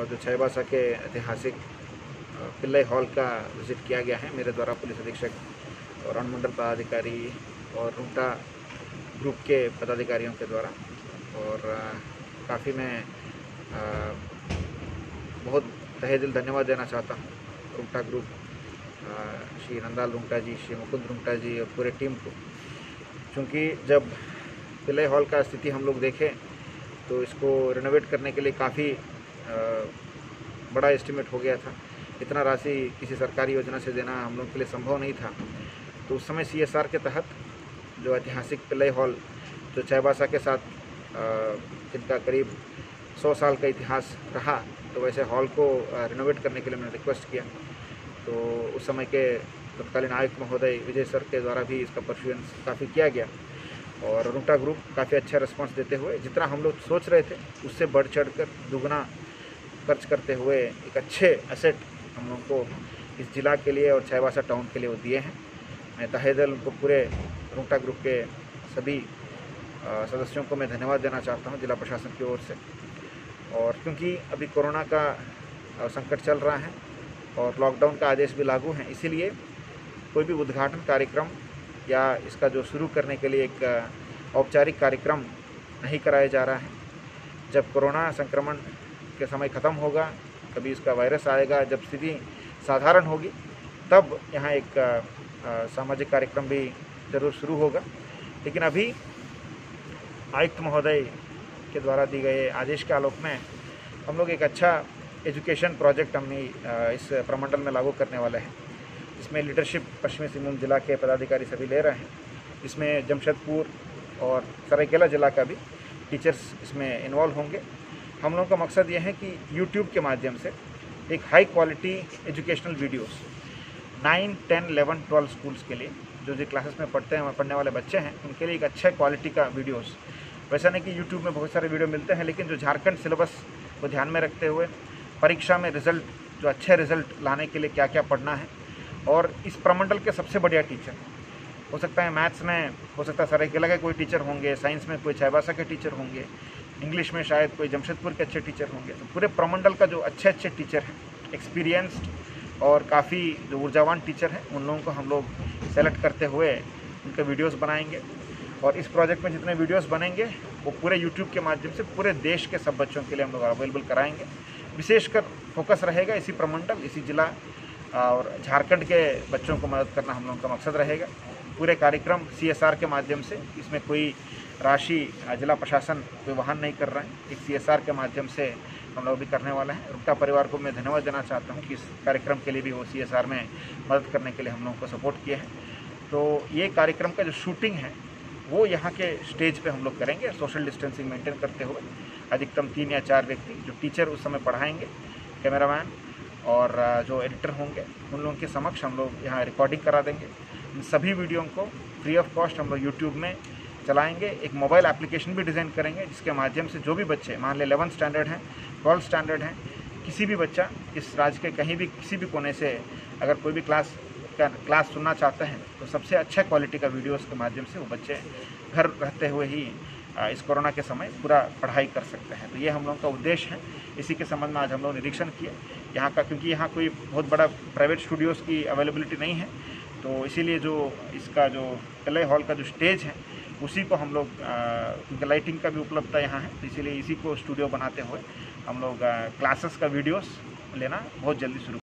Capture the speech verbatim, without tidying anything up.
जो चाईबासा के ऐतिहासिक पिल्लई हॉल का विज़िट किया गया है मेरे द्वारा पुलिस अधीक्षक और अनुमंडल पदाधिकारी और रुंगटा ग्रुप के पदाधिकारियों के द्वारा। और काफ़ी मैं आ, बहुत तहे दिल धन्यवाद देना चाहता हूँ रुंगटा ग्रुप, श्री नंदाल रुंगटा जी, श्री मुकुंद रुंगटा जी और पूरे टीम को। क्योंकि जब पिल्लई हॉल का स्थिति हम लोग देखें तो इसको रिनोवेट करने के लिए काफ़ी बड़ा एस्टिमेट हो गया था। इतना राशि किसी सरकारी योजना से देना हम लोग के लिए संभव नहीं था। तो उस समय सीएसआर के तहत जो ऐतिहासिक पिल्लई हॉल जो चाईबासा के साथ जिनका करीब सौ साल का इतिहास रहा, तो वैसे हॉल को रिनोवेट करने के लिए मैंने रिक्वेस्ट किया। तो उस समय के तत्कालीन आयुक्त महोदय विजय सर के द्वारा भी इसका परफ्यूएंस काफ़ी किया गया और रुंगटा ग्रुप काफ़ी अच्छा रिस्पांस देते हुए जितना हम लोग सोच रहे थे उससे बढ़ चढ़ कर दुगना खर्च करते हुए एक अच्छे एसेट हम लोग को इस ज़िला के लिए और चाईबासा टाउन के लिए वो दिए हैं। मैं तहे दिल उनको पूरे रुंगटा ग्रुप के सभी सदस्यों को मैं धन्यवाद देना चाहता हूं जिला प्रशासन की ओर से। और क्योंकि अभी कोरोना का संकट चल रहा है और लॉकडाउन का आदेश भी लागू है, इसीलिए कोई भी उद्घाटन कार्यक्रम या इसका जो शुरू करने के लिए एक औपचारिक कार्यक्रम नहीं कराया जा रहा है। जब कोरोना संक्रमण के समय ख़त्म होगा, कभी इसका वायरस आएगा, जब स्थिति साधारण होगी, तब यहाँ एक आ, सामाजिक कार्यक्रम भी ज़रूर शुरू होगा। लेकिन अभी आयुक्त महोदय के द्वारा दी गए आदेश के आलोक में हम लोग एक अच्छा एजुकेशन प्रोजेक्ट हमने इस प्रमंडल में लागू करने वाले हैं। इसमें लीडरशिप पश्चिमी सिंहभूम जिला के पदाधिकारी सभी ले रहे हैं। इसमें जमशेदपुर और सरायकेला जिला का भी टीचर्स इसमें इन्वॉल्व होंगे। हम लोगों का मकसद ये है कि यूट्यूब के माध्यम से एक high quality educational videos nine ten eleven twelve schools के लिए जो जो क्लासेस में पढ़ते हैं पढ़ने वाले बच्चे हैं उनके लिए एक अच्छे क्वालिटी का वीडियोस। वैसा नहीं कि यूट्यूब में बहुत सारे वीडियो मिलते हैं, लेकिन जो झारखंड सिलेबस को ध्यान में रखते हुए परीक्षा में रिजल्ट जो अच्छे रिजल्ट लाने के लिए क्या क्या पढ़ना है। और इस प्रमंडल के सबसे बढ़िया टीचर हो सकता है, मैथ्स में हो सकता है सरायकेला के कोई टीचर होंगे, साइंस में कोई चाईबासा के टीचर होंगे, इंग्लिश में शायद कोई जमशेदपुर के अच्छे टीचर होंगे। तो पूरे प्रमंडल का जो अच्छे अच्छे टीचर हैं, एक्सपीरियंस्ड और काफ़ी जो ऊर्जावान टीचर हैं, उन लोगों को हम लोग सेलेक्ट करते हुए उनके वीडियोस बनाएंगे। और इस प्रोजेक्ट में जितने वीडियोस बनेंगे वो पूरे यूट्यूब के माध्यम से पूरे देश के सब बच्चों के लिए हम लोग अवेलेबल कराएंगे। विशेषकर फोकस रहेगा इसी प्रमंडल, इसी जिला और झारखंड के बच्चों को मदद करना हम लोगों का मकसद रहेगा। पूरे कार्यक्रम सीएसआर के माध्यम से, इसमें कोई राशि जिला प्रशासन कोई वहन नहीं कर रहा है, एक सीएसआर के माध्यम से हम लोग भी करने वाले हैं। रुंगटा परिवार को मैं धन्यवाद देना चाहता हूं कि इस कार्यक्रम के लिए भी वो सीएसआर में मदद करने के लिए हम लोगों को सपोर्ट किए हैं। तो ये कार्यक्रम का जो शूटिंग है वो यहाँ के स्टेज पे हम लोग करेंगे, सोशल डिस्टेंसिंग मेंटेन करते हुए। अधिकतम तीन या चार व्यक्ति जो टीचर उस समय पढ़ाएंगे, कैमरामैन और जो एडिटर होंगे, उन लोगों के समक्ष हम लोग यहाँ रिकॉर्डिंग करा देंगे। इन सभी वीडियो को फ्री ऑफ कॉस्ट हम लोग यूट्यूब में चलाएंगे। एक मोबाइल एप्लीकेशन भी डिज़ाइन करेंगे जिसके माध्यम से जो भी बच्चे मान लें इलेवंथ स्टैंडर्ड हैं, ट्वेल्थ स्टैंडर्ड हैं, किसी भी बच्चा इस राज्य के कहीं भी किसी भी कोने से अगर कोई भी क्लास का क्लास सुनना चाहते हैं तो सबसे अच्छा क्वालिटी का वीडियोस के माध्यम से वो बच्चे घर रहते हुए ही इस कोरोना के समय पूरा पढ़ाई कर सकते हैं। तो ये हम लोगों का उद्देश्य है। इसी के संबंध में आज हम लोग निरीक्षण किए यहाँ का, क्योंकि यहाँ कोई बहुत बड़ा प्राइवेट स्टूडियोज़ की अवेलेबिलिटी नहीं है, तो इसीलिए जो इसका जो पिल्लई हॉल का जो स्टेज है उसी को हम लोग, क्योंकि लाइटिंग का भी उपलब्धता यहाँ है, तो इसीलिए इसी को स्टूडियो बनाते हुए हम लोग क्लासेस का वीडियोस लेना बहुत जल्दी शुरू